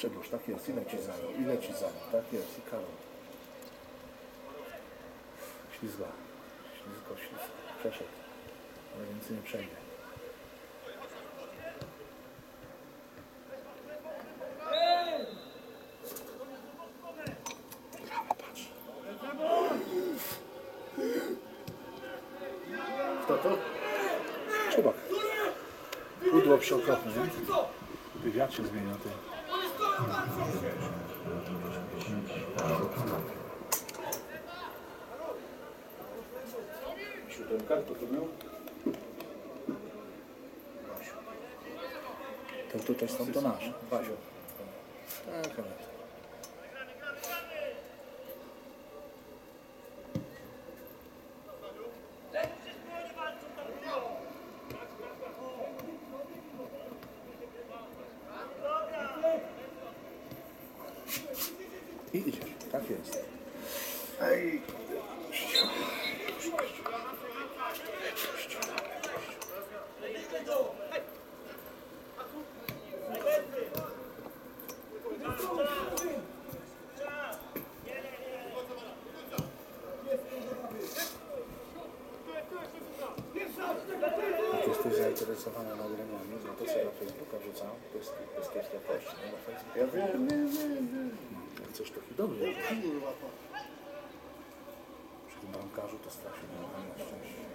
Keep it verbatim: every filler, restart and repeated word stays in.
Przedłuż, tak jest, ile ci zajął, ile ci zajął, tak jest, i Karol. Ślizga, ślizgo, ślizgo, przeszedł, ale więcej nie przejdzie. Patrz. Kto to? Czubak. Pudło przeokropne, nie? Wywiad się zmienia ten. Siódemka, kto to był? To tutaj są to nasz. Wazio. Tak, ale. I idziesz, tak jest. Ej. Jak jesteś zainteresowany nagraniami, no to sobie na Facebooka wrzucam bez, bez kiepskiej jakości. No, na Facebooku. Ja wiem, wiem, wiem, wiem. Jak coś taki dobry. Przy tym bramkarzu to strasznie nie mam na szczęście.